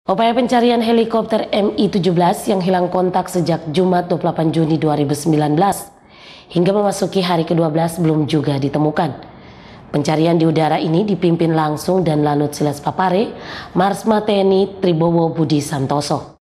Upaya pencarian helikopter Mi-17 yang hilang kontak sejak Jumat 28 Juni 2019 hingga memasuki hari ke-12 belum juga ditemukan. Pencarian di udara ini dipimpin langsung dan Lanut Silas Papare, Marsma TNI Tribowo Budi Santoso.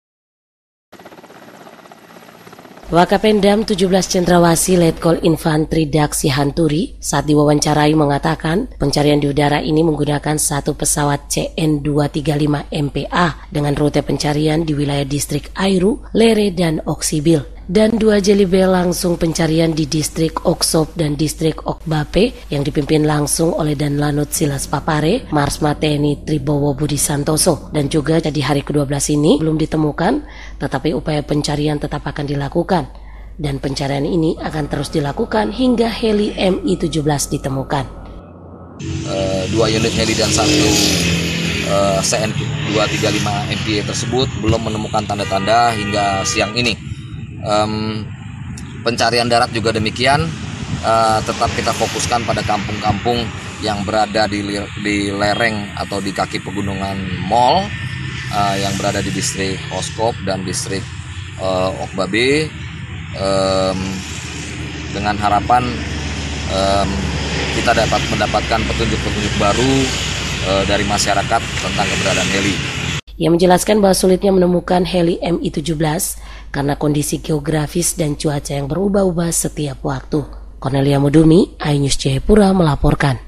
Wakapendam 17 Cendrawasih Letkol Infantri Daksi Hanturi saat diwawancarai mengatakan pencarian di udara ini menggunakan satu pesawat CN-235 MPA dengan rute pencarian di wilayah distrik Airu, Lere, dan Oksibil, dan 2 Jelibel langsung pencarian di distrik Oksop dan distrik Okbape yang dipimpin langsung oleh Dan Lanut Silas Papare, Marsma TNI Tribowo Budi Santoso. Dan juga di hari ke-12 ini belum ditemukan, tetapi upaya pencarian tetap akan dilakukan. Dan pencarian ini akan terus dilakukan hingga heli Mi-17 ditemukan. 2 unit heli dan 1 CN-235 MPA tersebut belum menemukan tanda-tanda hingga siang ini. Pencarian darat juga demikian, tetap kita fokuskan pada kampung-kampung yang berada di lereng atau di kaki pegunungan Mol, yang berada di distrik Oskop dan distrik Okbabe, dengan harapan kita dapat mendapatkan petunjuk-petunjuk baru dari masyarakat tentang keberadaan heli. Ia menjelaskan bahwa sulitnya menemukan heli Mi-17 karena kondisi geografis dan cuaca yang berubah-ubah setiap waktu. Cornelia Mudumi, iNews Jayapura melaporkan.